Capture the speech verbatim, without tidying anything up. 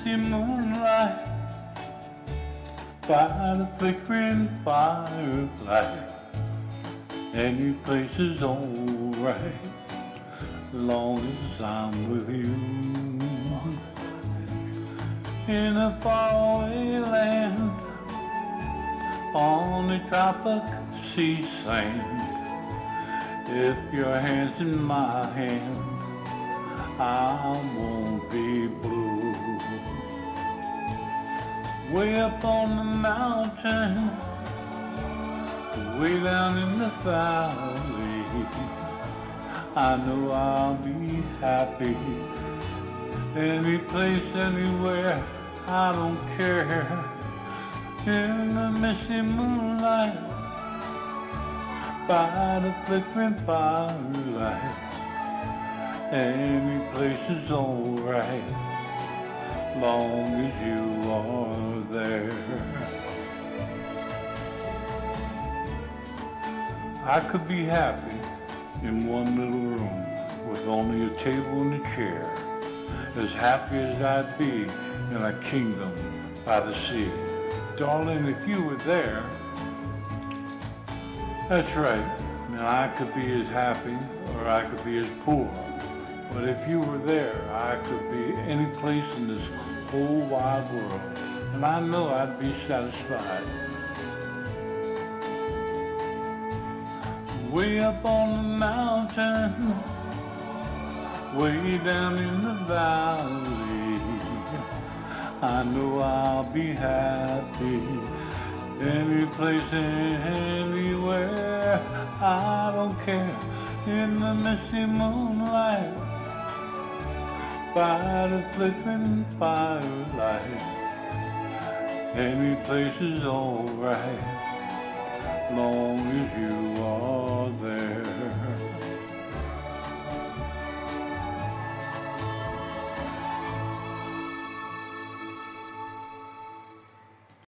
misty moonlight, by the flickering firelight. Any place is alright, long as I'm with you. In a faraway land, on a tropic sea sand, if your hand's in my hand, I won't be blue. Way up on the mountain, way down in the valley, I know I'll be happy. Any place, anywhere, I don't care. In the misty moonlight, by the flickering firelight, any place is alright, long as you are there. I could be happy in one little room with only a table and a chair, as happy as I'd be in a kingdom by the sea. Darling, if you were there, that's right, and I could be as happy or I could be as poor. But if you were there, I could be any place in this whole wide world, and I know I'd be satisfied. Way up on the mountain, way down in the valley, I know I'll be happy. Any place, anywhere, I don't care. In the misty moonlight, by the flickering firelight, any place is alright, long as you are